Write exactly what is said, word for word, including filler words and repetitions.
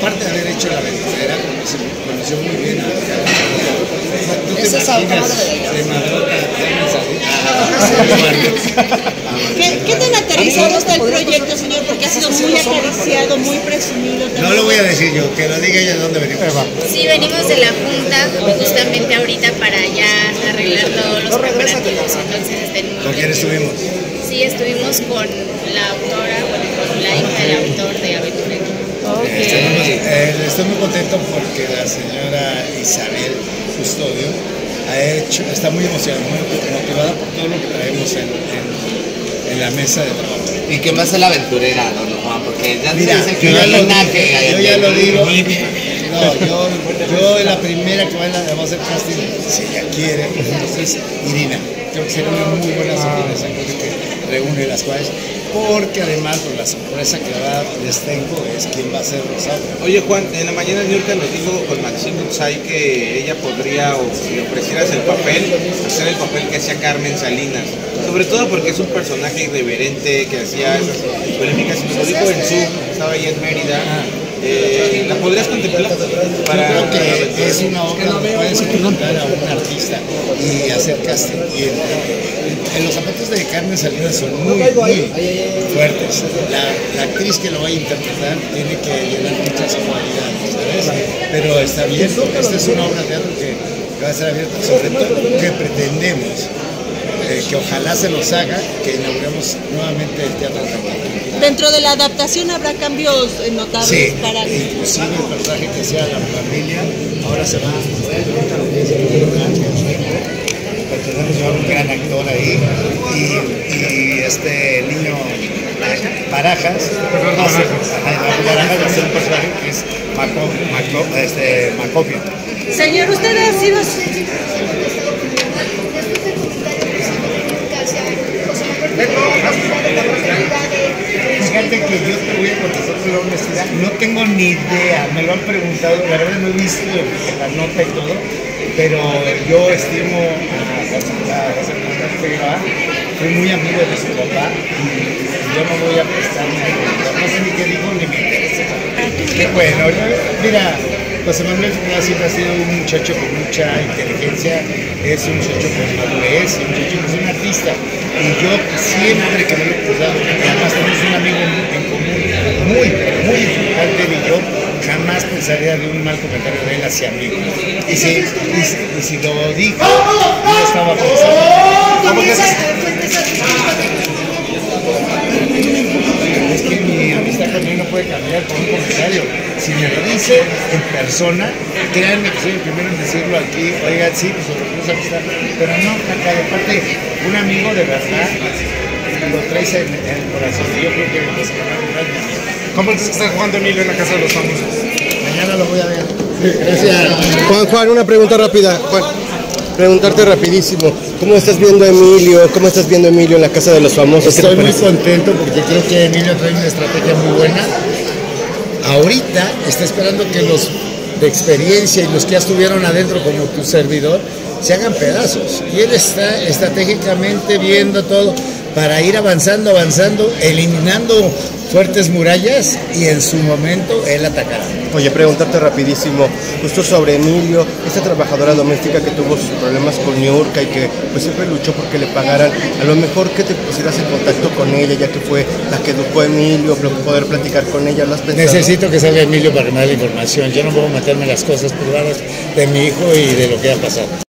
aparte de haber hecho la aventurera, se conoció muy bien a ¿tú te Esa es imaginas autora de Madrota? ¿Qué, ¿Qué tan aterrizado está el proyecto, señor? Porque ha sido muy acariciado, muy presumido. También. No lo voy a decir yo, que lo diga ella de dónde venimos. Sí, venimos de la Junta justamente ahorita para ya arreglar todos los preparativos. Entonces, este, ¿Con quién estuvimos? Sí, estuvimos con la autora, bueno, con la hija del autor de Aventurero. Okay. Estamos, eh, estoy muy contento porque la señora Isabel Custodio ha hecho, está muy emocionada, muy motivada por todo lo que traemos en, en, en la mesa de trabajo. ¿Y qué más es la aventurera, don Juan? Porque ya Mira, dice que yo, ya lo, que yo ya lo digo. No, yo, yo la primera que va a hacer casting, si ella quiere, entonces Irina. Creo que sería una muy buena sorpresa, creo que reúne las cuales, porque además por la sorpresa que va, les tengo es quién va a ser Rosario. Oye Juan, en la mañana Niurka nos dijo con Maxine Goodsay que ella podría, o si le ofrecieras el papel, hacer el papel que hacía Carmen Salinas, sobre todo porque es un personaje irreverente que hacía esas polémicas, y nos lo dijo en Zoom, estaba ahí en Mérida. Eh, ¿La podrías contemplar? Para... Yo creo que es una obra donde puedes encontrar a un artista y hacer casting. Y en, en los zapatos de Carmen Salinas son muy, muy fuertes. La, la actriz que lo vaya a interpretar tiene que llenar muchas cualidades, ¿sabes? Pero está bien, esta es una obra de teatro que, que va a ser abierta, sobre todo que pretendemos. Eh, que ojalá se nos haga, que inauguremos nuevamente el Teatro Campana. Dentro de la adaptación habrá cambios notables. Sí, para inclusive el personaje que sea la familia, ahora se va a tenemos a un gran actor ahí, y, y este niño Barajas, hace, Barajas va a ser un personaje que es Maco, Maco, este, Macopio. Señor, usted ha sido... Fíjate que yo te voy a contestar con la honestidad, no tengo ni idea, me lo han preguntado, la verdad no he visto la nota y todo, pero yo estimo a la secretaria Figueroa, fui muy amigo de su papá y yo no voy a prestar ni no sé ni qué dijo ni me interesa. Qué bueno, mira, José Manuel Figueroa siempre ha sido un muchacho con mucha inteligencia, es un muchacho con madurez, un muchacho que es un artista. Y yo siempre que me lo he cruzado, además tenemos un amigo en común muy, muy importante, y yo jamás pensaría de un mal comentario de él hacia mí. Y si, y, y si lo dijo, yo estaba pensando. Es que mi amistad con él no puede cambiar por un comentario. Si me lo dice en persona, créanme que soy el primero en decirlo aquí, oigan, sí, pues nosotros amistad, pero no, acá, aparte, un amigo de verdad, lo traes en, en el corazón, yo creo que pues, ¿Cómo es que está jugando Emilio en la Casa de los Famosos? Mañana lo voy a ver. Sí, gracias. Juan, Juan, una pregunta rápida. Juan, preguntarte rapidísimo. ¿Cómo estás viendo a Emilio? ¿Cómo estás viendo a Emilio en la Casa de los Famosos? Estoy muy contento porque creo que Emilio trae una estrategia muy buena. Ahorita está esperando que los de experiencia y los que ya estuvieron adentro como tu servidor se hagan pedazos. Y él está estratégicamente viendo todo para ir avanzando, avanzando, eliminando fuertes murallas, y en su momento él atacará. Oye, preguntarte rapidísimo, justo sobre Emilio, esta trabajadora doméstica que tuvo sus problemas con Niurka y que pues siempre luchó porque le pagaran, a lo mejor que te pusieras en contacto con ella, ya que fue la que educó a Emilio, poder platicar con ella, ¿lo has pensado? Necesito que salga Emilio para que me dé la información, yo no puedo meterme en las cosas privadas de mi hijo y de lo que ha pasado.